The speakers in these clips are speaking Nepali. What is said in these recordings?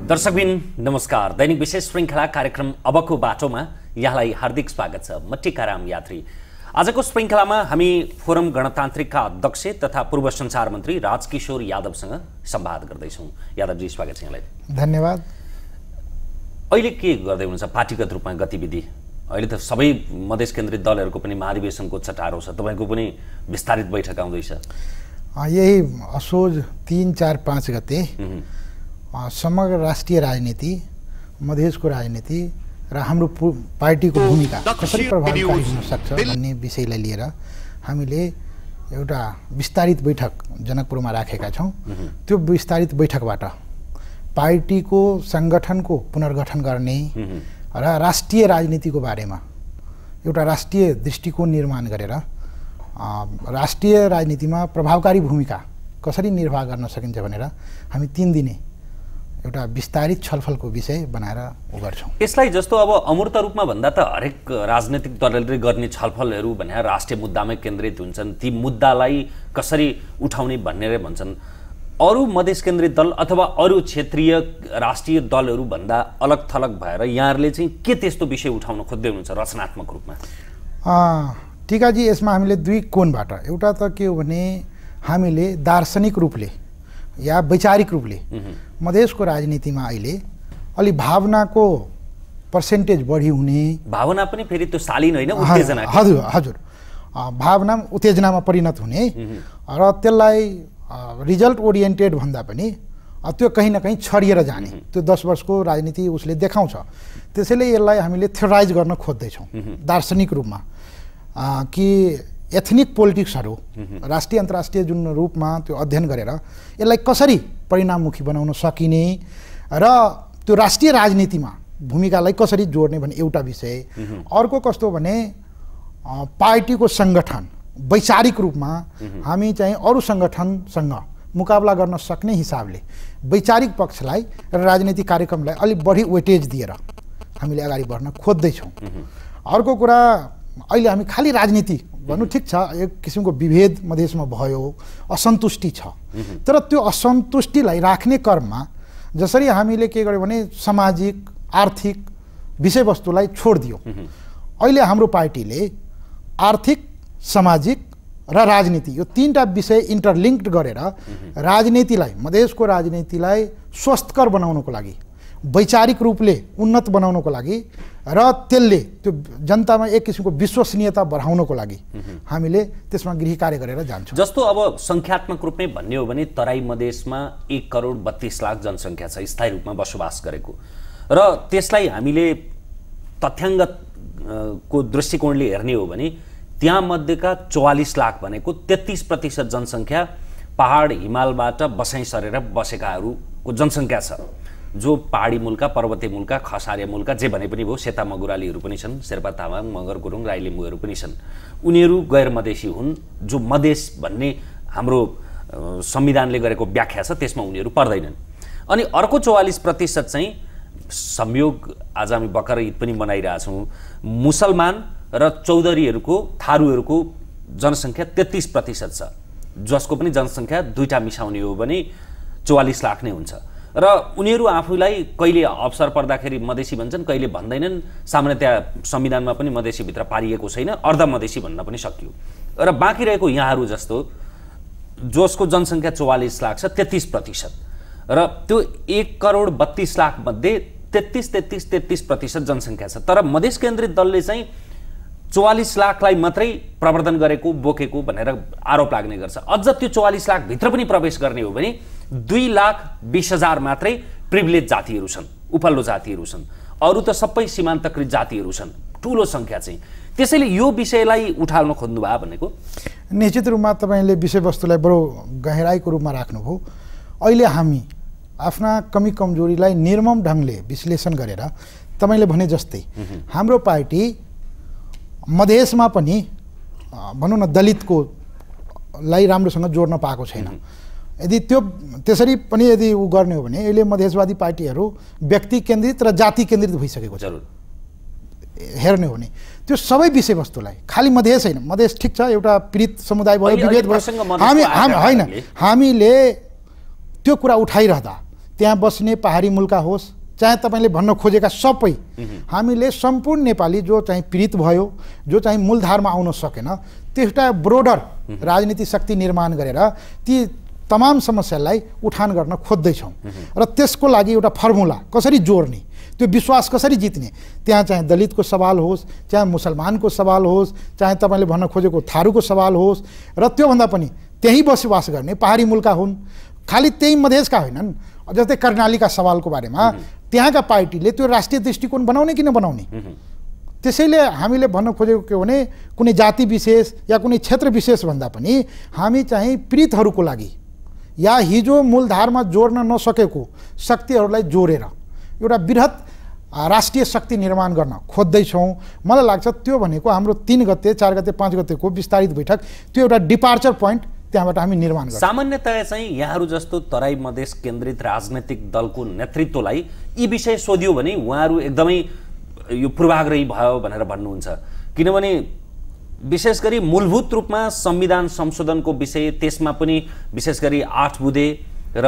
दर्शकबिन नमस्कार। दैनिक विशेष श्रृङ्खला कार्यक्रम अबको बाटोमा यहाँलाई हार्दिक स्वागत छ। म टिकाराम यात्री। आजको श्रृङ्खलामा हामी फोरम गणतान्त्रिकका अध्यक्ष तथा पूर्व सञ्चार मन्त्री राजकिशोर यादवसँग संवाद गर्दैछौँ। यादवजी स्वागत छ यहाँलाई। धन्यवाद। अहिले के गर्दै हुनुहुन्छ पार्टीगत रूपमा गतिविधि? अहिले त सबै मधेस केन्द्रित दलहरूको पनि महाधिवेशनको चटारो छ, तपाईँको पनि विस्तारित बैठक आउँदैछ। यही असोज 3, 4, 5 गते समग्र राष्ट्रिय राजनीति, मधेसको राजनीति र हाम्रो पार्टीको भूमिका कसरी प्रभावकारी हुन सक्छ भन्ने विषयलाई लिएर हामीले एउटा विस्तारित बैठक जनकपुरमा राखेका छौँ। त्यो विस्तारित बैठकबाट पार्टीको सङ्गठनको पुनर्गठन गर्ने र राष्ट्रिय राजनीतिको बारेमा एउटा राष्ट्रिय दृष्टिकोण निर्माण गरेर राष्ट्रिय राजनीतिमा प्रभावकारी भूमिका कसरी निर्वाह गर्न सकिन्छ भनेर हामी 3 दिने एउटा विस्तारित छलफलको विषय बनाएर गर्छौँ। यसलाई जस्तो अब अमूर्त रूपमा भन्दा त हरेक राजनीतिक दलले गर्ने छलफलहरू भने राष्ट्रिय मुद्दामै केन्द्रित हुन्छन्। ती मुद्दालाई कसरी उठाउने भनेर भन्छन्। अरू मधेस केन्द्रित दल अथवा अरू क्षेत्रीय राष्ट्रिय दलहरू भन्दा अलग थलग भएर यहाँहरूले चाहिँ के त्यस्तो विषय उठाउन खोज्दै हुनुहुन्छ रचनात्मक रूपमा? टिकाजी, यसमा हामीले 2 कोणबाट, एउटा त के हो भने हामीले दार्शनिक रूपले या वैचारिक रूपले मधेसको राजनीतिमा अहिले अलि भावनाको पर्सेन्टेज बढी हुने, भावना पनि फेरि त्यो शालीन होइन, उत्तेजना। हजुर, भावना उत्तेजनामा परिणत हुने र त्यसलाई रिजल्ट ओरिएन्टेड भन्दा पनि त्यो कहीँ न कहीँ छरिएर जाने, त्यो 10 वर्षको राजनीति उसले देखाउँछ। त्यसैले यसलाई हामीले थ्योराइज गर्न खोज्दैछौँ दार्शनिक रूपमा कि एथनिक पोलिटिक्सहरू राष्ट्रिय अन्तर्राष्ट्रिय जुन रूपमा त्यो अध्ययन गरेर यसलाई कसरी परिणाममुखी बनाउन सकिने र त्यो राष्ट्रिय राजनीतिमा भूमिकालाई कसरी जोड्ने भन्ने एउटा विषय। अर्को कस्तो भने पार्टीको सङ्गठन वैचारिक रूपमा हामी चाहिँ अरू सङ्गठनसँग मुकाबला गर्न सक्ने हिसाबले वैचारिक पक्षलाई र राजनीतिक कार्यक्रमलाई अलिक बढी वेटेज दिएर हामीले अगाडि बढ्न खोज्दैछौँ। अर्को कुरा, अहिले हामी खालि राजनीति भन्नु ठिक छ, एक किसिमको विभेद मधेसमा भयो, असन्तुष्टि छ, तर त्यो असन्तुष्टिलाई राख्ने क्रममा जसरी हामीले के गर्यो भने सामाजिक आर्थिक विषयवस्तुलाई छोडिदियो। अहिले हाम्रो पार्टीले आर्थिक, सामाजिक र राजनीति यो 3टा विषय इन्टरलिङ्क्ड गरेर राजनीतिलाई, मधेसको राजनीतिलाई स्वस्थकर बनाउनको लागि, वैचारिक रूपले उन्नत बनाउनको लागि र त्यसले त्यो जनतामा एक किसिमको विश्वसनीयता बढाउनको लागि हामीले त्यसमा गृह कार्य गरेर जान्छौँ। जस्तो अब सङ्ख्यात्मक रूपमै भन्ने हो भने तराई मधेसमा 1 करोड 32 लाख जनसङ्ख्या छ स्थायी रूपमा बसोबास गरेको, र त्यसलाई हामीले तथ्याङ्गत को दृष्टिकोणले हेर्ने हो भने त्यहाँ मध्येका 44 लाख भनेको 33% जनसङ्ख्या पहाड हिमालबाट बसाइ सरेर बसेकाहरूको जनसङ्ख्या छ, जो पहाडी मुल्का, पर्वतीय मुल्का, खसारिया मुल्का जे भने पनि भयो, सेता मगुरालीहरू पनि छन्, शेर्पा तामाङ, मगर गुरुङ, राई लिम्बूहरू पनि छन्। उनीहरू गैर मधेसी हुन्, जो मधेस भन्ने हाम्रो संविधानले गरेको व्याख्या छ त्यसमा उनीहरू पर्दैनन्। अनि अर्को 44% चाहिँ संयोग, आज हामी भर्खर ईद पनि मनाइरहेछौँ, मुसलमान र चौधरीहरूको, थारूहरूको जनसङ्ख्या 33% छ, जसको पनि जनसङ्ख्या 2टा मिसाउने हो भने 44 लाख नै हुन्छ। र उनीहरू आफूलाई कहिले अवसर पर्दाखेरि मधेसी भन्छन्, कहिले भन्दैनन्। सामान्यतया संविधानमा पनि मधेसीभित्र पारिएको छैन, अर्ध मधेसी भन्न पनि सकियो। र बाँकी रहेको यहाँहरू जस्तो जसको जनसङ्ख्या 44 लाख छ, 33%, र त्यो 1 करोड 32 लाख मध्ये 33% जनसङ्ख्या छ। तर मधेस केन्द्रित दलले चाहिँ 44 लाखलाई मात्रै प्रवर्धन गरेको, बोकेको भनेर आरोप लाग्ने गर्छ। अझ त्यो 44 लाख भित्र पनि प्रवेश गर्ने हो भने 2,20,000 मात्रै प्रिभिलेज जातिहरू छन्, उपल्लो जातिहरू छन्, अरू त सबै सीमान्तकृत जातिहरू छन्, ठुलो सङ्ख्या चाहिँ। त्यसैले यो विषयलाई उठाल्न खोज्नुभयो भनेको? निश्चित रूपमा तपाईँले विषयवस्तुलाई बडो गहिराईको रूपमा राख्नुभयो। अहिले हामी आफ्ना कमी कमजोरीलाई निर्मम ढङ्गले विश्लेषण गरेर तपाईँले भने जस्तै हाम्रो पार्टी मधेसमा पनि भनौँ न दलितको लाई राम्रोसँग जोड्न पाएको छैन। यदि त्यो त्यसरी पनि यदि उ गर्ने हो भने अहिले मधेसवादी पार्टीहरू व्यक्ति केन्द्रित र जाति केन्द्रित भइसकेको छ। हेर्ने हो भने त्यो सबै विषयवस्तुलाई खालि मधेस होइन, मधेस ठिक छ, एउटा पीडित समुदाय भयो, विभेद भयो, हामीले त्यो कुरा उठाइरहँदा त्यहाँ बस्ने पहाडी मुलका होस्, चाहे तपाईँले भन्न खोजेका सबै, हामीले सम्पूर्ण नेपाली जो चाहिँ पीडित भयो, जो चाहिँ मूलधारमा आउन सकेन, त्यसलाई ब्रोडर राजनीतिक शक्ति निर्माण गरेर ती तमाम समस्यालाई उठान गर्न खोज्दैछौँ। र त्यसको लागि एउटा फर्मुला कसरी जोड्ने, त्यो विश्वास कसरी जित्ने, त्यहाँ चाहे दलितको सवाल होस्, चाहे मुसलमानको सवाल होस्, चाहे तपाईँले भन्न खोजेको थारूको सवाल होस्, र त्योभन्दा पनि त्यही बसोबास गर्ने पहाडी मुलका हुन्, खालि त्यही मधेसका होइनन्। जस्तै कर्णालीका सवालको बारेमा त्यहाँका पार्टीले त्यो राष्ट्रिय दृष्टिकोण बनाउने कि नबनाउने, त्यसैले हामीले भन्न खोजेको के भने कुनै जाति विशेष या कुनै क्षेत्र विशेष भन्दा पनि हामी चाहिँ पीडितहरूको लागि या हिजो मूलधारमा जोड्न नसकेको शक्तिहरूलाई जोडेर एउटा बृहत राष्ट्रिय शक्ति निर्माण गर्न खोज्दैछौँ। मलाई लाग्छ त्यो भनेको हाम्रो 3 गते 4 गते 5 गतेको विस्तारित बैठक त्यो एउटा डिपार्चर पोइन्ट त्यहाँबाट हामी निर्माण गर्छौँ। सामान्यतया चाहिँ यहाँहरू जस्तो तराई मधेस केन्द्रित राजनैतिक दलको नेतृत्वलाई यी विषय सोधियो भने उहाँहरू एकदमै यो पूर्वाग्रही भयो भनेर भन्नुहुन्छ, किनभने विशेष गरी मूलभूत रूपमा संविधान संशोधनको विषय, त्यसमा पनि विशेष गरी 8 बुँदे र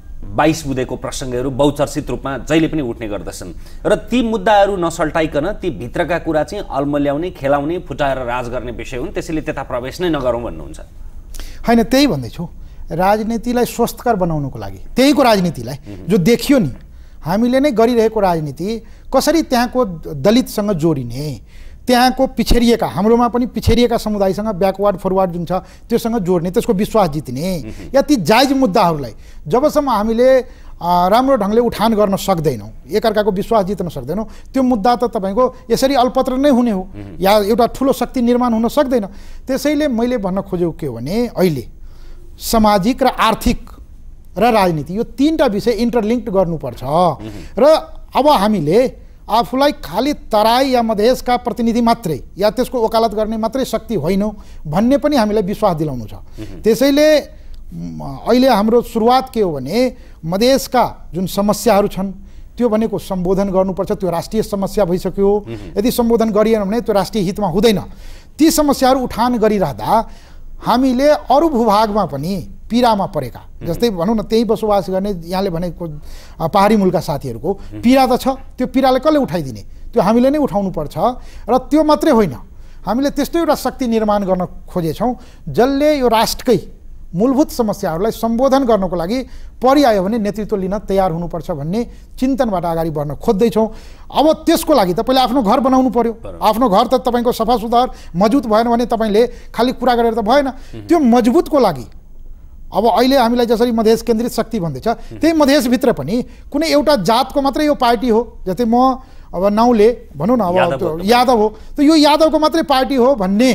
22 बुँदेको प्रसङ्गहरू बहुचर्चित रूपमा जहिले पनि उठ्ने गर्दछन् र ती मुद्दाहरू नसल्टाइकन ती भित्रका कुरा चाहिँ अल्मल्याउने, खेलाउने, फुटाएर राज गर्ने विषय हुन्, त्यसैले त्यता प्रवेश नै नगरौँ भन्नुहुन्छ। होइन, त्यही भन्दैछु, राजनीतिलाई स्वस्थकर बनाउनुको लागि त्यहीको राजनीतिलाई जो देखियो नि हामीले नै गरिरहेको राजनीति कसरी त्यहाँको दलितसँग जोडिने, त्यहाँको पिछडिएका, हाम्रोमा पनि पिछडिएका समुदायसँग ब्याकवार्ड फरवार्ड जुन छ त्योसँग जोड्ने, त्यसको विश्वास जित्ने, या ती जायज मुद्दाहरूलाई जबसम्म हामीले राम्रो ढङ्गले उठान गर्न सक्दैनौँ, एकअर्काको विश्वास जित्न सक्दैनौँ, त्यो मुद्दा त तपाईँको यसरी अल्पत्र नै हुने हो या एउटा ठुलो शक्ति निर्माण हुन सक्दैन। त्यसैले मैले भन्न खोजेको के हो भने अहिले सामाजिक र आर्थिक र राजनीति यो 3टा विषय इन्टरलिङ्क्ड गर्नुपर्छ र अब हामीले आफूलाई खालि तराई या मधेसका प्रतिनिधि मात्रै या त्यसको वकालत गर्ने मात्रै शक्ति होइनौँ भन्ने पनि हामीलाई विश्वास दिलाउनु छ। त्यसैले अहिले हाम्रो सुरुवात के हो भने मधेसका जुन समस्याहरू छन् त्यो भनेको सम्बोधन गर्नुपर्छ, त्यो राष्ट्रिय समस्या भइसक्यो, यदि सम्बोधन गरिएन भने त्यो राष्ट्रिय हितमा हुँदैन। ती समस्याहरू उठान गरिरहँदा हामीले अरू भूभागमा पनि पीडामा परेका, जस्तै भनौँ न त्यही बसोबास गर्ने यहाँले भनेको पहाडी मुलका साथीहरूको पीडा त छ, त्यो पीडालाई कसले उठाइदिने, त्यो हामीले नै उठाउनुपर्छ। र त्यो मात्रै होइन, हामीले त्यस्तो एउटा शक्ति निर्माण गर्न खोजेछौँ जसले यो राष्ट्रकै मूलभूत समस्याहरूलाई सम्बोधन गर्नको लागि परिआयो भने नेतृत्व लिन तयार हुनुपर्छ भन्ने चिन्तनबाट अगाडि बढ्न खोज्दैछौँ। अब त्यसको लागि त पहिले आफ्नो घर बनाउनु पर्यो। आफ्नो घर त तपाईँको सफा सुधार मजबुत भएन भने तपाईँले खालि कुरा गरेर त भएन। त्यो मजबुतको लागि अब अहिले हामीलाई जसरी मधेस केन्द्रित शक्ति भन्दैछ, त्यही मधेसभित्र पनि कुनै एउटा जातको मात्रै यो पार्टी हो, जस्तै म अब नाउँले भनौँ न अब यादव हो, त यो यादवको मात्रै पार्टी हो भन्ने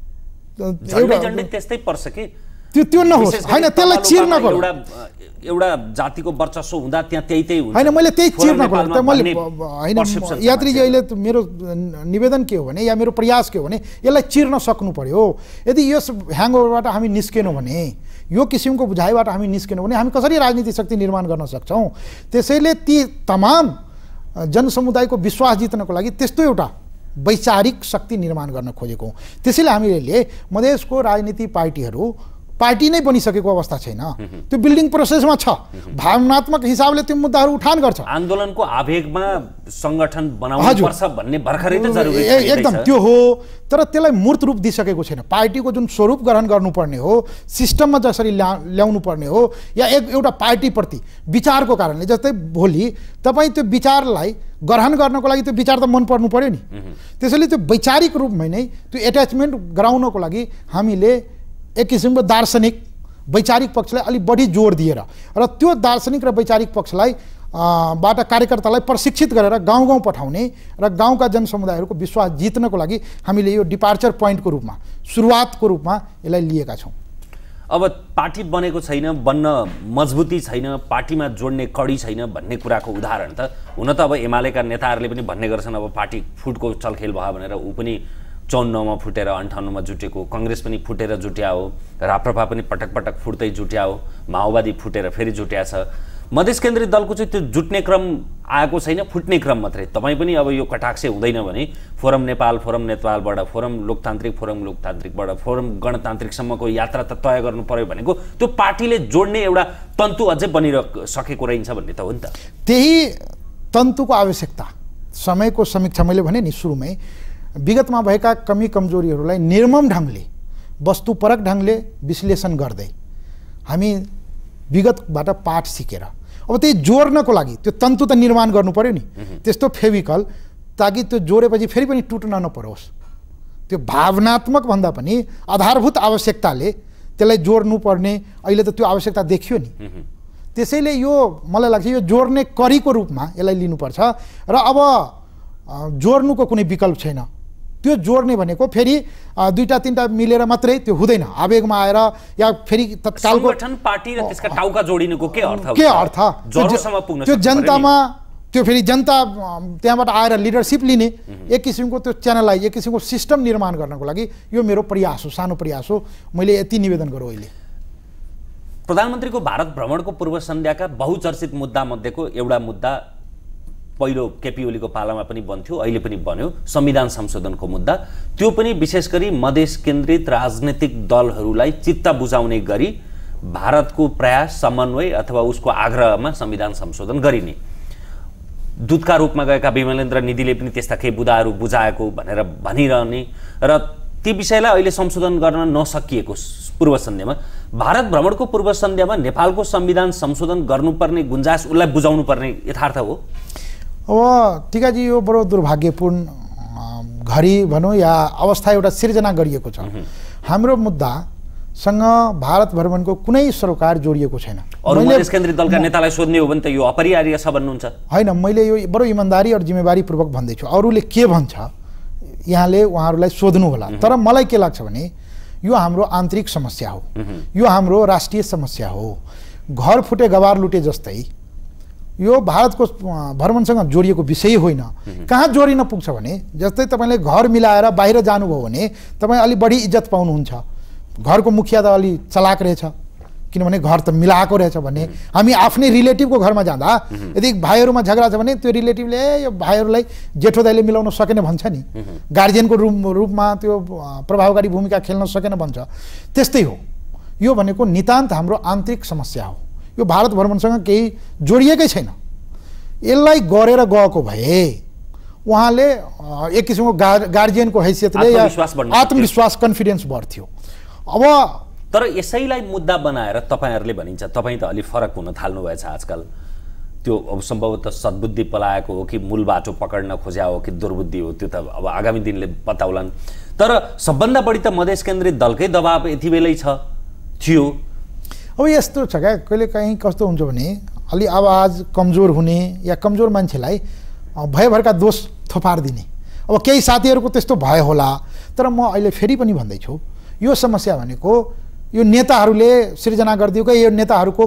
त्यस्तै पर्छ कि त्यो नहोस्। होइन, त्यसलाई चिर्नको एउटा जातिको वर्चस्व हुँदा त्यहाँ त्यही हुन्छ। होइन, मैले त्यही चिर्नको लागि त मैले होइन यात्रीजी अहिले मेरो निवेदन के हो भने या मेरो प्रयास के हो भने यसलाई चिर्न सक्नु पर्यो। यदि यस ह्याङओभरबाट हामी निस्केनौँ भने, यो किसिमको बुझाइबाट हामी निस्केनौँ भने हामी कसरी राजनीतिक शक्ति निर्माण गर्न सक्छौँ। त्यसैले ती तमाम जनसमुदायको विश्वास जित्नको लागि त्यस्तो एउटा वैचारिक शक्ति निर्माण गर्न खोजेको हौँ। त्यसैले हामीले मधेसको राजनीतिक पार्टी नै बनिसकेको अवस्था छैन, त्यो बिल्डिङ प्रोसेसमा छ। भावनात्मक हिसाबले त्यो मुद्दाहरू उठान गर्छ। आन्दोलनको आवेगमा सङ्गठन बनाउनुपर्छ भन्ने भर्खरै त जरुरी एकदम त्यो हो, तर त्यसलाई मूर्त रूप दिइसकेको छैन। पार्टीको जुन स्वरूप ग्रहण गर्नुपर्ने हो, सिस्टममा जसरी ल्याउनु पर्ने हो, या एउटा पार्टीप्रति विचारको कारणले, जस्तै भोलि तपाईँ त्यो विचारलाई ग्रहण गर्नको लागि त्यो विचार त मन पर्नु पर्यो नि। त्यसैले त्यो वैचारिक रूपमै नै त्यो एट्याचमेन्ट गराउनको लागि हामीले एक किसिमको दार्शनिक वैचारिक पक्षलाई अलिक बढी जोड दिएर र त्यो दार्शनिक र वैचारिक पक्षलाई बाट कार्यकर्तालाई प्रशिक्षित गरेर गाउँ गाउँ पठाउने र गाउँका जनसमुदायहरूको विश्वास जित्नको लागि हामीले यो डिपार्चर पोइन्टको रूपमा, सुरुवातको रूपमा यसलाई लिएका छौँ। अब पार्टी बनेको छैन, बन्न मजबुती छैन, पार्टीमा जोड्ने कडी छैन भन्ने कुराको उदाहरण त हुन त अब एमालेका नेताहरूले पनि भन्ने गर्छन् अब पार्टी फुटको चलखेल भयो भनेर। ऊ पनि 54मा फुटेर 58मा जुटेको, कङ्ग्रेस पनि फुटेर जुट्या हो, राप्रपा पनि पटक पटक फुट्दै जुट्या हो, माओवादी फुटेर फेरि जुट्या छ। मधेस केन्द्रित दलको चाहिँ त्यो जुट्ने क्रम आएको छैन, फुट्ने क्रम मात्रै। तपाईँ पनि अब यो कटाक्ष हुँदैन भने फोरम नेपाल, फोरम नेपालबाट, फोरम लोकतान्त्रिकबाट फोरम गणतान्त्रिकसम्मको यात्रा त तय गर्नु पर्यो भनेको त्यो पार्टीले जोड्ने एउटा तन्तु अझै बनिसकेको रहेछ भन्ने त हो नि त। त्यही तन्तुको आवश्यकता समयको समीक्षा मैले भने नि सुरुमै, विगतमा भएका कमी कमजोरीहरूलाई निर्मम ढङ्गले वस्तुपरक ढङ्गले विश्लेषण गर्दै हामी विगतबाट पाठ सिकेर अब त्यही जोड्नको लागि त्यो तन्तु त निर्माण गर्नु पर्यो नि, त्यस्तो फेभिकल, ताकि त्यो जोडेपछि फेरि पनि टुट्न नपरोस्। त्यो भावनात्मक भन्दा पनि आधारभूत आवश्यकताले त्यसलाई जोड्नु पर्ने अहिले त त्यो आवश्यकता देखियो नि। त्यसैले यो मलाई लाग्छ यो जोड्ने करीको रूपमा यसलाई लिनुपर्छ र अब जोड्नुको कुनै विकल्प छैन। त्यो जोड्ने भनेको फेरि दुईटा तीनटा मिलेर मात्रै त्यो हुँदैन, आवेगमा आएर या फेरि तत्कालको संगठन पार्टी र त्यसका टाउका जोडिनुको के अर्थ? त्यो जनतामा त्यो फेरि जनता त्यहाँबाट आएर लिडरसिप लिने एक किसिमको त्यो च्यानलाइज, एक किसिमको सिस्टम निर्माण गर्नको लागि यो मेरो प्रयास हो, सानो प्रयास हो। मैले यति निवेदन गरौँ। अहिले प्रधानमन्त्रीको भारत भ्रमणको पूर्व सन्ध्याका बहुचर्चित मुद्दा मध्येको एउटा मुद्दा पहिलो केपी ओलीको पालामा पनि बन्थ्यो, अहिले पनि बन्यो, संविधान संशोधनको मुद्दा। त्यो पनि विशेष गरी मधेस केन्द्रित राजनीतिक दलहरूलाई चित्त बुझाउने गरी भारतको प्रयास, समन्वय अथवा उसको आग्रहमा संविधान संशोधन गरिने। दूतका रूपमा गएका विमलेन्द्र निधिले पनि त्यस्ता केही बुदाहरू बुझाएको भनेर भनिरहने र ती विषयलाई अहिले संशोधन गर्न नसकिएको पूर्व सन्ध्यामा, भारत भ्रमणको पूर्व सन्ध्यामा नेपालको संविधान संशोधन गर्नुपर्ने गुन्जाइस उसलाई बुझाउनु पर्ने यथार्थ हो। अब टिकाजी यो बडो दुर्भाग्यपूर्ण घडी भनौँ या अवस्था एउटा सिर्जना गरिएको छ। हाम्रो मुद्दासँग भारत भ्रमणको कुनै सरोकार जोडिएको छैन। अरू मधेस केन्द्रित दलका नेतालाई सोध्ने हो भने त यो अपरिहार्य छ भन्नुहुन्छ? होइन, मैले यो बडो इमान्दारी और जिम्मेवारीपूर्वक भन्दैछु। अरूले के भन्छ यहाँले उहाँहरूलाई सोध्नु होला। तर मलाई के लाग्छ भने यो हाम्रो आन्तरिक समस्या हो, यो हाम्रो राष्ट्रिय समस्या हो। घर फुटे गवार लुटे जस्तै यो भारतको भ्रमणसँग जोडिएको विषय होइन। कहाँ जोडिन पुग्छ भने जस्तै तपाईँले घर मिलाएर बाहिर जानुभयो भने तपाईँ अलि बढी इज्जत पाउनुहुन्छ। घरको मुखिया त अलि चलाक रहेछ, किनभने घर त मिलाएको रहेछ भने। हामी आफ्नै रिलेटिभको घरमा जाँदा यदि भाइहरूमा झगडा छ भने त्यो रिलेटिभले यो भाइहरूलाई जेठो दाइले मिलाउन सकेन भन्छ नि, गार्जियनको रूपमा त्यो प्रभावकारी भूमिका खेल्न सकेन भन्छ। त्यस्तै हो, यो भनेको नितान्त हाम्रो आन्तरिक समस्या हो। यो भारत भ्रमणसँग केही जोडिएकै छैन। यसलाई गरेर गएको भए उहाँले एक किसिमको गार्जियनको हैसियतले आत्मविश्वास कन्फिडेन्स बढ्थ्यो। अब तर यसैलाई मुद्दा बनाएर तपाईँहरूले भनिन्छ, तपाईँ त अलि फरक हुन थाल्नुभएछ आजकल। त्यो अब सम्भवतः सद्बुद्धि पलाएको हो कि मूल बाटो पकड्न खोज्या हो कि दुर्बुद्धि हो, त्यो त अब आगामी दिनले बताउलान्। तर सबभन्दा बढी त मधेस केन्द्रित दलकै दबाब यति बेलै थियो। अब यस्तो छ क्या, कहिले काहीँ कस्तो हुन्छ भने अलि आवाज कमजोर हुने या कमजोर मान्छेलाई भयभरका दोष थोपारिदिने। अब केही साथीहरूको त्यस्तो भय होला। तर म अहिले फेरि पनि भन्दैछु, यो समस्या भनेको यो नेताहरूले सिर्जना गरिदियो कि यो नेताहरूको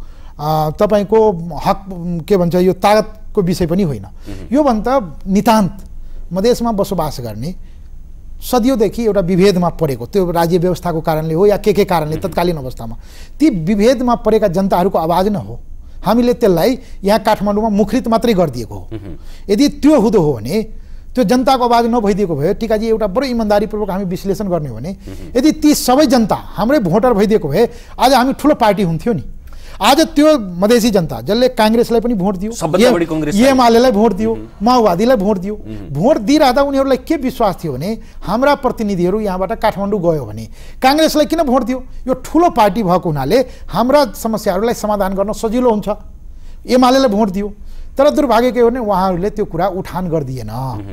तपाईँको हक के भन्छ यो ताकतको विषय पनि होइन। यो भन्दा नितान्त मधेसमा बसोबास गर्ने सदियोंदेखि एउटा विभेदमा परेको, त्यो राज्य व्यवस्थाको कारणले हो या के कारणले तत्कालीन अवस्थामा ती विभेदमा परेका जनताहरूको आवाज न हो। हामीले त्यसलाई यहाँ काठमाडौँमा मुखरित मात्रै गरिदिएको हो। यदि त्यो हुँदो हो भने, त्यो जनताको आवाज नभइदिएको भए, टिकाजी एउटा बडो इमान्दारीपूर्वक हामी विश्लेषण गर्ने हो भने, यदि ती सबै जनता हाम्रै भोटर भइदिएको भए आज हामी ठुलो पार्टी हुन्थ्यो नि। आज त्यो मधेसी जनता जसले काङ्ग्रेसलाई पनि भोट दियो, एमालेलाई भोट दियो, माओवादीलाई भोट दियो, भोट दिइरहँदा उनीहरूलाई के विश्वास थियो भने हाम्रा प्रतिनिधिहरू यहाँबाट काठमाडौँ गयो भने काङ्ग्रेसलाई किन भोट दियो? यो ठुलो पार्टी भएको हुनाले हाम्रा समस्याहरूलाई समाधान गर्न सजिलो हुन्छ, एमालेलाई भोट दियो। तर दुर्भाग्य के हो भने उहाँहरूले त्यो कुरा उठान गरिदिएन।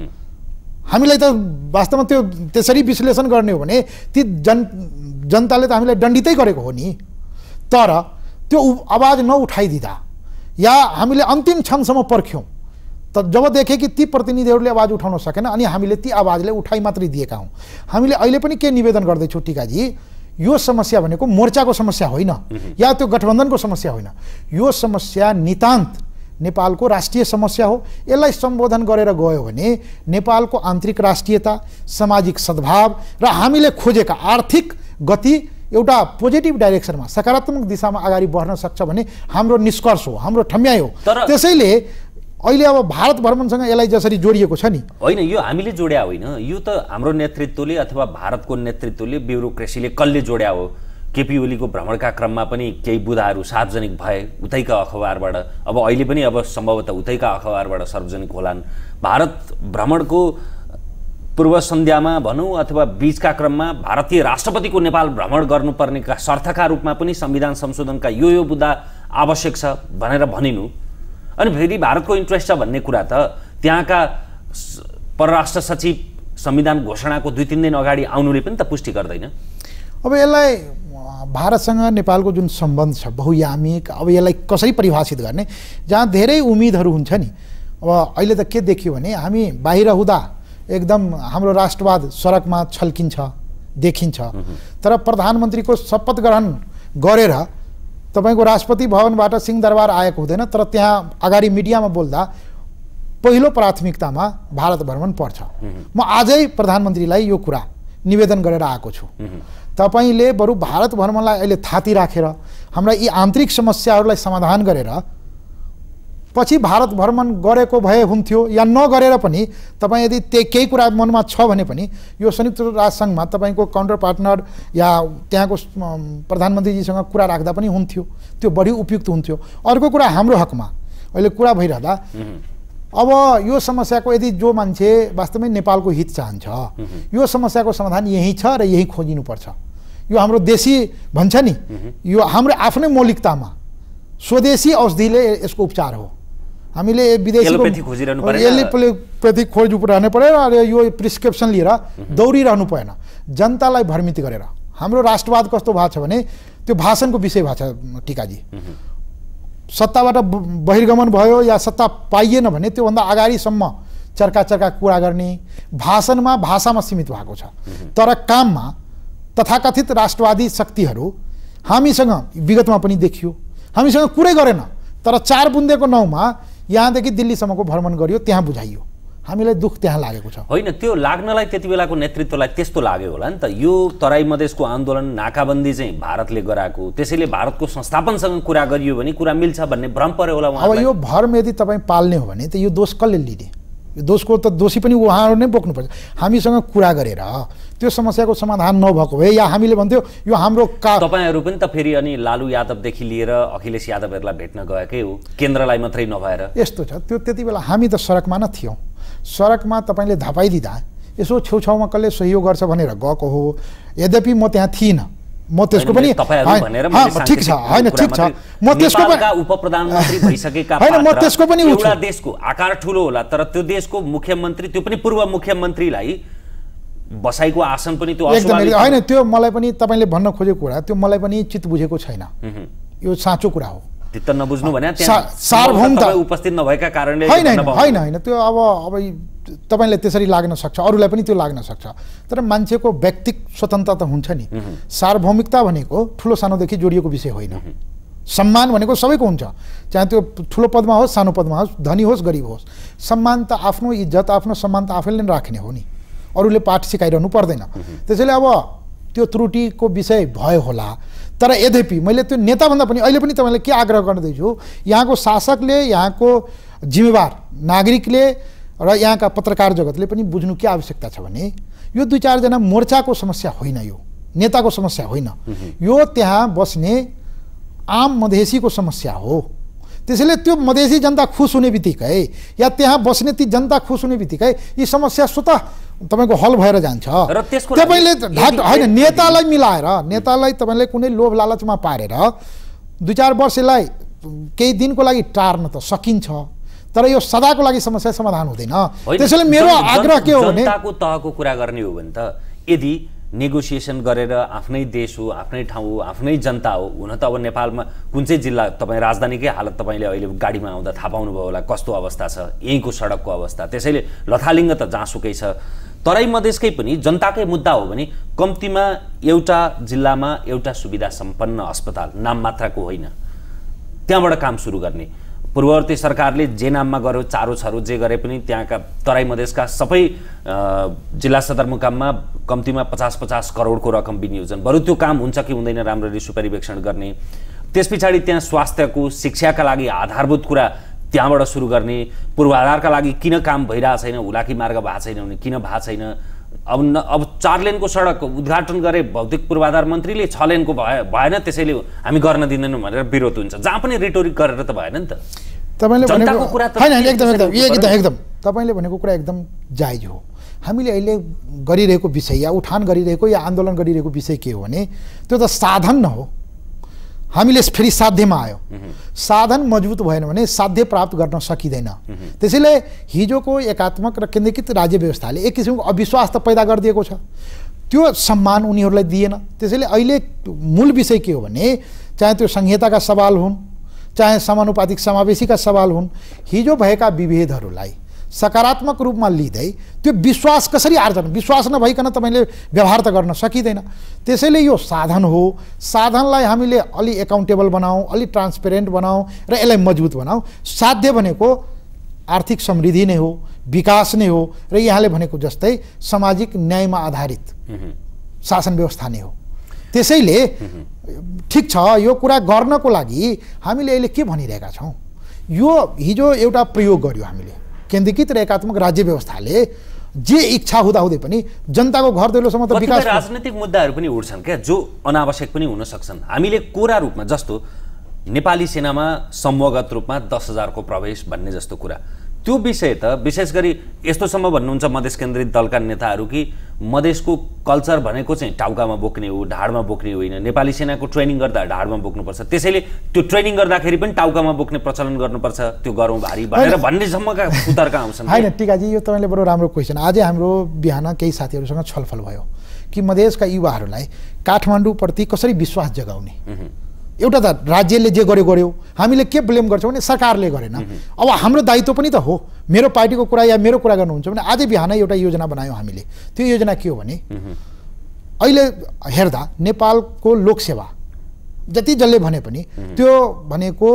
हामीलाई त वास्तवमा त्यो त्यसरी विश्लेषण गर्ने हो भने ती जनताले त हामीलाई दण्डितै गरेको हो नि। तर त्यो आवाज नउठाइदिँदा या हामीले अन्तिम क्षणसम्म पर्ख्यौँ त जब देखेँ कि ती प्रतिनिधिहरूले आवाज उठाउन सकेन, अनि हामीले ती आवाजले उठाइ मात्रै दिएका हौँ। हामीले अहिले पनि के निवेदन गर्दैछौँ टिकाजी, यो समस्या भनेको मोर्चाको समस्या होइन या त्यो गठबन्धनको समस्या होइन। यो समस्या नितान्त नेपालको राष्ट्रिय समस्या हो। यसलाई सम्बोधन गरेर गयो भने नेपालको आन्तरिक राष्ट्रियता, सामाजिक सद्भाव र हामीले खोजेका आर्थिक गति एउटा पोजिटिभ डाइरेक्सनमा सकारात्मक दिशामा अगाडि बढ्न सक्छ भने हाम्रो निष्कर्ष हो, हाम्रो ठम्याइ हो। त्यसैले अहिले अब भारत भ्रमणसँग यसलाई जसरी जोडिएको छ नि, होइन यो हामीले जोड्या होइन, यो त हाम्रो नेतृत्वले अथवा भारतको नेतृत्वले ब्युरोक्रेसीले कसले जोड्या हो। केपी ओलीको भ्रमणका क्रममा पनि केही बुदाहरू सार्वजनिक भए उतैका अखबारबाट, अब अहिले पनि अब सम्भवतः उतैका अखबारबाट सार्वजनिक होलान्। भारत भ्रमणको पूर्व सन्ध्यामा भनौँ अथवा बीचका क्रममा भारतीय राष्ट्रपतिको नेपाल भ्रमण गर्नुपर्नेका शर्तका रूपमा पनि संविधान संशोधनका यो बुदा आवश्यक छ भनेर भनिनु। अनि फेरि भारतको इन्ट्रेस्ट छ भन्ने कुरा त त्यहाँका परराष्ट्र सचिव संविधान घोषणाको 2-3 दिन अगाडि आउनुले पनि त पुष्टि गर्दैन। अब यसलाई भारतसँग नेपालको जुन सम्बन्ध छ बहुयामिक, अब यसलाई कसरी परिभाषित गर्ने, जहाँ धेरै उम्मिदहरू हुन्छ नि। अब अहिले त के देखियो भने हामी बाहिर हुँदा एकदम हाम्रो राष्ट्रवाद सडकमा छल्किन्छ देखिन्छ, तर प्रधानमन्त्रीको शपथ ग्रहण गरेर तपाईको राष्ट्रपति भवनबाट सिंहदरबार आएको हुँदैन, तर त्यहाँ अगाडि मिडियामा बोल्दा पहिलो प्राथमिकतामा भारत भ्रमण पर्छ। म आजै प्रधानमन्त्रीलाई यो कुरा निवेदन गरेर आएको छु, तपाईले बरु भारत भ्रमणलाई अहिले थाती राखेर हाम्रा यी आन्तरिक समस्याहरूलाई समाधान गरेर पछि भारत भ्रमण गरेको भए हुन्थ्यो, या नगरेर पनि तपाईँ यदि केही कुरा मनमा छ भने पनि यो संयुक्त राष्ट्रसङ्घमा तपाईँको काउन्टर पार्टनर या त्यहाँको प्रधानमन्त्रीजीसँग कुरा राख्दा पनि हुन्थ्यो, त्यो बढी उपयुक्त हुन्थ्यो। अर्को कुरा हाम्रो हकमा अहिले कुरा भइरहँदा अब यो समस्याको यदि जो मान्छे वास्तवमै नेपालको हित चाहन्छ, यो समस्याको समाधान यही छ र यही खोजिनुपर्छ। यो हाम्रो देशी भन्छ नि, यो हाम्रो आफ्नै मौलिकतामा स्वदेशी औषधिले यसको उपचार हो। हामीले विदेशी एलोपैथी खोजिरहनु पर्यो, एलोपैथी खोजिरहनु पर्यो र यो प्रिस्क्रिप्सन लिएर दौडिरहनु पर्दैन जनतालाई भ्रमित गरेर। हाम्रो राष्ट्रवाद कस्तो भएको छ भने त्यो भाषणको विषय भएको छ टिकाजी। सत्ताबाट बहिर्गमन भयो या सत्ता पाइएन भने त्योभन्दा अगाडिसम्म चर्का कुरा गर्ने, भाषणमा भाषामा सीमित भएको छ, तर काममा तथाकथित राष्ट्रवादी शक्तिहरू हामीसँग विगतमा पनि देखियो, हामीसँग कुरै गरेन, तर 4 बुन्देको नाउँमा यहाँदेखि दिल्लीसम्मको भ्रमण गरियो, त्यहाँ बुझाइयो। हामीलाई दुःख त्यहाँ लागेको छ। होइन, त्यो लाग्नलाई त्यति बेलाको नेतृत्वलाई त्यस्तो लाग्यो होला नि त। यो तराई मधेसको आन्दोलन नाकाबन्दी चाहिँ भारतले गराएको, त्यसैले भारतको संस्थापनसँग कुरा गरियो भने कुरा मिल्छ भन्ने भ्रम पर्यो होला उहाँलाई। अब यो भ्रम यदि तपाईँ पाल्ने हो भने त यो दोष कसले लिने? यो दोषको त दोषी पनि उहाँहरू नै बोक्नुपर्छ। हामीसँग कुरा गरेर त्यो समस्याको समाधान नभएको भए, या हामीले भन्थ्यो यो हाम्रो तपाईँहरू पनि त फेरि अनि लालु यादवदेखि लिएर अखिलेश यादवहरूलाई भेट्न गएकै हो, केन्द्रलाई मात्रै नभएर। यस्तो छ, त्यो त्यति बेला हामी त सडकमा न थियौँ। सडकमा तपाईँले धपाइदिँदा यसो छेउछाउमा कसले सहयोग गर्छ भनेर गएको हो। यद्यपि म त्यहाँ थिइनँ, म त्यसको पनि ठिक छ, होइन ठिक छ, म त्यसको पनि उपप्रधानमन्त्री भइसकेका होइन, म त्यसको पनि एउटा देशको आकार ठुलो होला, तर त्यो देशको मुख्यमन्त्री, त्यो पनि पूर्व मुख्यमन्त्रीलाई बसाइको आसन पनि त्यो एकदम होइन। त्यो मलाई पनि तपाईले भन्न खोजेको कुरा त्यो मलाई पनि चित्त बुझेको छैन, यो साँचो कुरा हो। चित्त नबुझ्नु भने सार्वभौमता उपस्थित नभएका कारणले होइन त्यो अब तपाईलाई त्यसरी लाग्न सक्छ, अरूलाई पनि त्यो लाग्न सक्छ, तर मान्छेको व्यक्तिक स्वतन्त्रता हुन्छ नि। सार्वभौमिकता भनेको ठुलो सानोदेखि जोडिएको विषय होइन। सम्मान भनेको सबैको हुन्छ, चाहे त्यो ठुलो पदमा होस् सानो पदमा होस्, धनी होस् गरिब होस्। सम्मान त आफ्नो इज्जत आफ्नो सम्मान त आफैले नै राख्ने हो नि, अरूले पाठ सिकाइरहनु पर्दैन। त्यसैले अब त्यो त्रुटिको विषय भयो होला, तर यद्यपि मैले त्यो नेताभन्दा पनि अहिले पनि तपाईँलाई के आग्रह गर्दैछु, यहाँको शासकले, यहाँको जिम्मेवार नागरिकले र यहाँका पत्रकार जगतले पनि बुझ्नु के आवश्यकता छ भने यो 2-4 जना मोर्चाको समस्या होइन, यो नेताको समस्या होइन, यो त्यहाँ बस्ने आम मधेसीको समस्या हो। त्यसैले त्यो मधेसी जनता खुस हुने बित्तिकै या त्यहाँ बस्ने ती जनता खुस हुने बित्तिकै यी समस्या स्वतः तपाईको हल भएर जान्छ। तपाईले होइन, नेतालाई मिलाएर, नेतालाई तपाईले कुनै लोभ लालचमा पारेर 2-4 वर्षलाई केही दिनको लागि टार्न त सकिन्छ, तर यो सदाको लागि समस्या समाधान हुँदैन। त्यसैले मेरो आग्रह के हो भने जनताको तहको कुरा गर्ने हो भने त यदि नेगोसिएसन गरेर आफ्नै देश हो, आफ्नै ठाउँ हो, आफ्नै जनता हो, हुन त अब नेपालमा कुन चाहिँ जिल्ला, तपाईँ राजधानीकै हालत तपाईँले अहिले गाडीमा आउँदा थाहा पाउनुभयो होला कस्तो अवस्था छ, यहीँको सडकको अवस्था। त्यसैले लथालिङ्ग त जहाँसुकै छ, तराई मधेसकै पनि जनताकै मुद्दा हो भने कम्तीमा एउटा जिल्लामा एउटा सुविधा सम्पन्न अस्पताल, नाम मात्रको होइन, त्यहाँबाट काम सुरु गर्ने। पूर्ववर्ती सरकारले जे नाममा गर्यो चारो छरो जे गरे पनि त्यहाँका तराई मधेसका सबै जिल्ला सदरमुकाममा कम्तीमा 50-50 करोडको रकम विनियोजन, बरु त्यो काम हुन्छ कि हुँदैन राम्ररी सुपरिवेक्षण गर्ने, त्यस पछाडि त्यहाँ स्वास्थ्यको शिक्षाका लागि आधारभूत कुरा त्यहाँबाट सुरु गर्ने, पूर्वाधारका लागि किन काम भइरहेको छैन, हुलाकी मार्ग भएको छैन भने किन भएको छैन, अब 4 लेनको सडक उद्घाटन गरे भौतिक पूर्वाधार मन्त्रीले 6 लेनको भएन त्यसैले हामी गर्न दिँदैनौँ भनेर विरोध हुन्छ, जहाँ पनि रिटोरिक गरेर त भएन नि त। तपाईले जनताको कुरा त एकदम तपाईले भनेको कुरा एकदम जायज हो। हामीले अहिले गरिरहेको विषय या उठान गरिरहेको या आन्दोलन गरिरहेको विषय के हो भने त्यो त साधन न हो। हामीले फेरि साध्यमा आयो, साधन मजबुत भएन भने साध्य प्राप्त गर्न सकिँदैन। त्यसैले हिजोको एकात्मक र केन्द्रीकृत राज्य व्यवस्थाले एक किसिमको अविश्वास त पैदा गरिदिएको छ, त्यो सम्मान उनीहरूलाई दिएन। त्यसैले अहिले मूल विषय के हो भने चाहे त्यो संहिताका सवाल हुन्, चाहे समानुपातिक समावेशीका सवाल हुन्, हिजो भएका विभेदहरूलाई सकारात्मक रूपमा लिँदै त्यो विश्वास कसरी आर्जन, विश्वास नभइकन तपाईँले व्यवहार त गर्न सकिँदैन। त्यसैले यो साधन हो, साधनलाई हामीले अलि एकाउन्टेबल बनाऊ, अलि ट्रान्सपेरेन्ट बनाऊ र यसलाई मजबुत बनाऊ। साध्य भनेको आर्थिक समृद्धि नै हो, विकास नै हो र यहाँले भनेको जस्तै सामाजिक न्यायमा आधारित शासन व्यवस्था नै हो। त्यसैले ठिक छ, यो कुरा गर्नको लागि हामीले अहिले के भनिरहेका छौँ, यो हिजो एउटा प्रयोग गर्यो हामीले केन्द्रीकृत र एकात्मक राज्य व्यवस्थाले, जे इच्छा हुँदाहुँदै पनि जनताको घर दैलोसम्म त विकास, राजनीतिक मुद्दाहरू पनि उठ्छन् क्या जो अनावश्यक पनि हुन सक्छन्। हामीले कोरा रूपमा जस्तो नेपाली सेनामा समूहगत रूपमा 10,000 को प्रवेश भन्ने जस्तो कुरा, त्यो विषय त विशेष गरी यस्तोसम्म भन्नुहुन्छ मधेस केन्द्रित दलका नेताहरू कि मधेसको कल्चर भनेको चाहिँ टाउकामा बोक्ने हो, ढाडमा बोक्ने होइन, नेपाली सेनाको ट्रेनिङ गर्दा ढाडमा बोक्नुपर्छ, त्यसैले त्यो ट्रेनिङ गर्दाखेरि पनि टाउकामा बोक्ने प्रचलन गर्नुपर्छ, त्यो गरौँ भारी भनेर भन्नेसम्मका उतर्क आउँछन्। होइन टिकाजी, यो तपाईँले बडो राम्रो क्वेसन। आजै हाम्रो बिहान केही साथीहरूसँग छलफल भयो कि मधेसका युवाहरूलाई काठमाडौँप्रति कसरी विश्वास जगाउने। एउटा त राज्यले जे गर्यो, हामीले के ब्लेम गर्छौँ भने सरकारले गरेन। अब हाम्रो दायित्व पनि त हो, मेरो पार्टीको कुरा या मेरो कुरा गर्नुहुन्छ भने आजै बिहान एउटा योजना बनायौँ हामीले। त्यो योजना के हो भने अहिले हेर्दा नेपालको लोकसेवा जति जसले भने पनि त्यो भनेको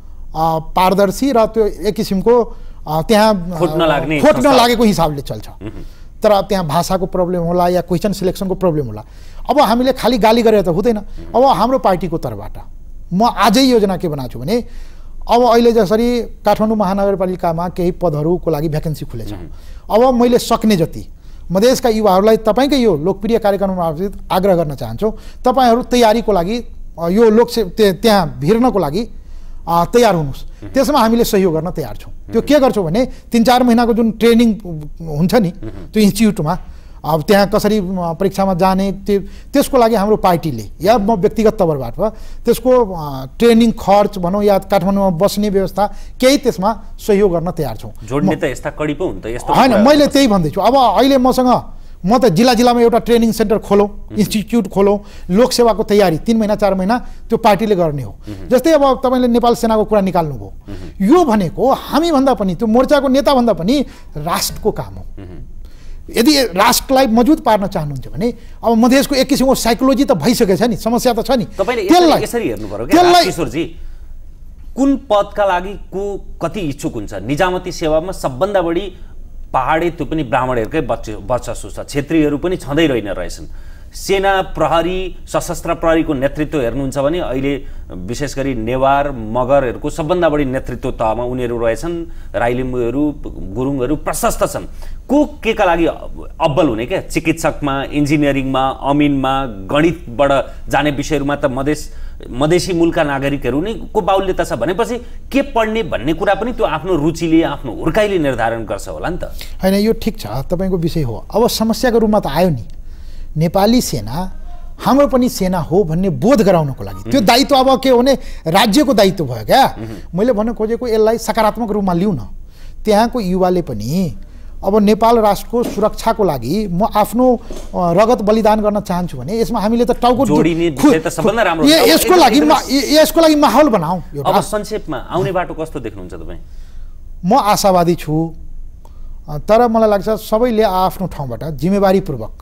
पारदर्शी र त्यो एक किसिमको त्यहाँ खोट नलागेको हिसाबले चल्छ। तर त्यहाँ भाषाको प्रब्लम होला या क्वेसन सिलेक्सनको प्रब्लम होला। अब हामीले खालि गाली गरेर त हुँदैन। अब हाम्रो पार्टीको तर्फबाट म आजै योजना के बनाएको छु भने अब अहिले जसरी काठमाडौँ महानगरपालिकामा केही पदहरूको लागि भ्याकेन्सी खुलेछ, अब मैले सक्ने जति मधेसका युवाहरूलाई तपाईँकै यो लोकप्रिय कार्यक्रम मार्फत आग्रह गर्न चाहन्छु, तपाईँहरू तयारीको लागि यो त्यहाँ भिर्नको लागि तयार हुनुहोस्। त्यसमा हामीले सहयोग गर्न तयार छौँ। त्यो के गर्छौँ भने 3-4 महिनाको जुन ट्रेनिङ हुन्छ नि त्यो इन्स्टिट्युटमा, अब त्यहाँ कसरी परीक्षामा जाने त्यसको लागि हाम्रो पार्टीले या म व्यक्तिगत तवरबाट त्यसको ट्रेनिङ खर्च भनौँ या काठमाडौँमा बस्ने व्यवस्था केही त्यसमा सहयोग गर्न तयार छौँ। जोड्ने त यस्ता कडी पो हुन्छ यस्तो होइन, मैले त्यही भन्दैछु। अब अहिले म त जिल्लामा एउटा ट्रेनिङ सेन्टर खोलौँ, इन्स्टिट्युट खोलौँ, लोकसेवाको तयारी 3 महिना 4 महिना त्यो पार्टीले गर्ने हो। जस्तै अब तपाईँले नेपाल सेनाको कुरा निकाल्नुभयो, यो भनेको हामीभन्दा पनि त्यो मोर्चाको नेताभन्दा पनि राष्ट्रको काम हो। यदि राष्ट्रलाई मजबुत पार्न चाहनुहुन्छ भने अब मधेसको एक किसिमको साइकोलोजी त भइसकेछ नि, समस्या त छ नि। त्यसलाई यसरी हेर्नु पर्यो क्या किशोरजी, कुन पदका लागि को कति इच्छुक हुन्छ। निजामती सेवामा सबभन्दा बढी पहाडी, त्यो पनि ब्राह्मणहरूकै वर्चस्व छ, क्षेत्रीहरू पनि छँदै रहेछन्। सेना प्रहरी सशस्त्र प्रहरीको नेतृत्व हेर्नुहुन्छ भने अहिले विशेष गरी नेवार मगरहरूको सबभन्दा बढी नेतृत्व तहमा उनीहरू रहेछन्। राई लिम्बूहरू गुरुङहरू प्रशस्त छन्। के का लागि अब्बल हुने क्या, चिकित्सकमा, इन्जिनियरिङमा, अमिनमा, गणितबाट जाने विषयहरूमा त मधेसी मूलका नागरिकहरू नै को बाहुल्यता छ भनेपछि के पढ्ने भन्ने कुरा पनि त्यो आफ्नो रुचिले आफ्नो हुर्काइले निर्धारण गर्छ होला नि त। होइन, यो ठिक छ, तपाईँको विषय हो। अब समस्याको रूपमा त आयो नि, नेपाली सेना हाम्रो पनि सेना हो भन्ने बोध गराउनको लागि त्यो दायित्व अब के हो भने राज्यको दायित्व भयो क्या। मैले भन्न खोजेको यसलाई सकारात्मक रूपमा लिउँ न। त्यहाँको युवाले पनि अब नेपाल राष्ट्रको सुरक्षाको लागि म आफ्नो रगत बलिदान गर्न चाहन्छु भने यसमा हामीले त टाउको यसको लागि माहौल बनाऊ। अब संक्षेपमा आउने बाटो कस्तो देख्नुहुन्छ तपाईँ? म आशावादी छु, तर मलाई लाग्छ सबैले आफ्नो ठाउँबाट जिम्मेवारीपूर्वक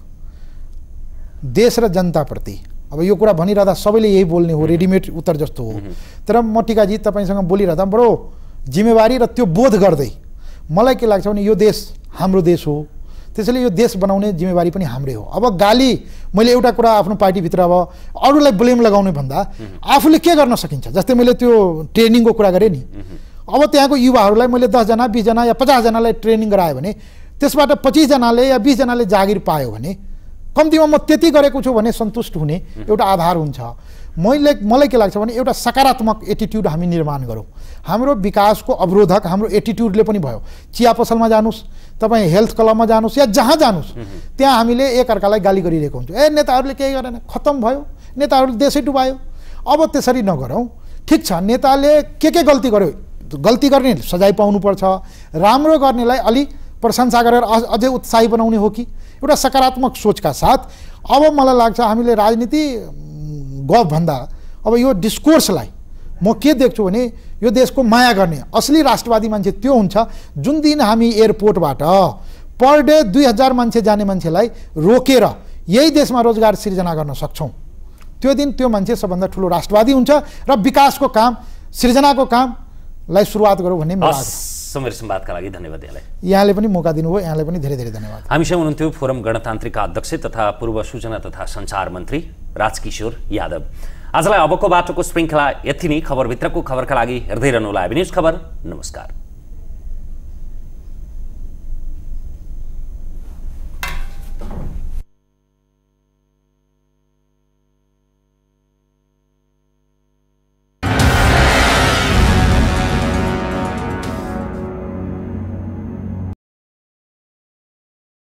देश र जनताप्रति, अब यो कुरा भनिरहँदा सबैले यही बोल्ने हो, रेडिमेड उत्तर जस्तो हो। तर म टिकाजी तपाईँसँग बोलिरहँदा बडो जिम्मेवारी र त्यो बोध गर्दै मलाई के लाग्छ भने यो देश हाम्रो देश हो, त्यसैले यो देश बनाउने जिम्मेवारी पनि हाम्रै हो। अब गाली मैले एउटा कुरा आफ्नो पार्टीभित्र अब अरूलाई ब्लेम लगाउने भन्दा आफूले के गर्न सकिन्छ, जस्तै मैले त्यो ट्रेनिङको कुरा गरेँ नि, अब त्यहाँको युवाहरूलाई मैले 10 जना 20 जना या 50 जनालाई ट्रेनिङ गराएँ भने त्यसबाट 25 जनाले या 20 जनाले जागिर पायो भने कम्तीमा म त्यति गरेको छु भने सन्तुष्ट हुने एउटा आधार हुन्छ। मलाई के लाग्छ भने एउटा सकारात्मक एटिट्युड हामी निर्माण गरौँ। हाम्रो विकासको अवरोधक हाम्रो एटिट्युडले पनि भयो। चिया पसलमा जानुस्, तपाईँ हेल्थ क्लबमा जानुस् या जहाँ जानुस्, त्यहाँ हामीले एकअर्कालाई गाली गरिरहेको हुन्छ। नेताहरूले केही गरेन, खत्तम भयो, नेताहरूले देशै डुबायो। अब त्यसरी नगरौँ। ठिक छ, नेताले के गल्ती गर्यो, गल्ती गर्ने सजाय पाउनुपर्छ, राम्रो गर्नेलाई अलि प्रशंसा गरेर अझै उत्साही बनाउने हो कि एउटा सकारात्मक सोचका साथ। अब मलाई लाग्छ हामीले राजनीति गफ भन्दा अब यो डिस्कोर्सलाई म के देख्छु भने यो देशको माया गर्ने असली राष्ट्रवादी मान्छे त्यो हुन्छ जुन दिन हामी एयरपोर्टबाट पर डे 2000 मान्छे जाने मान्छेलाई रोकेर यही देशमा रोजगार सिर्जना गर्न सक्छौँ, त्यो दिन त्यो मान्छे सबभन्दा ठुलो राष्ट्रवादी हुन्छ र विकासको काम सृजनाको कामलाई सुरुवात गरौँ भन्ने मेरो आग्रह। समय संवादका लागि धन्यवाद यहाँले पनि मौका दिनुभयो, यहाँले पनि धेरै धेरै धन्यवाद। हामीसँग हुनुहुन्थ्यो फोरम गणतान्त्रिकका अध्यक्ष तथा पूर्व सूचना तथा सञ्चार मन्त्री राजकिशोर यादव। आजलाई अबको बाटोको श्रृङ्खला यति नै। खबरभित्रको खबरका लागि हेर्दै रहनुहोला न्युज खबर। नमस्कार।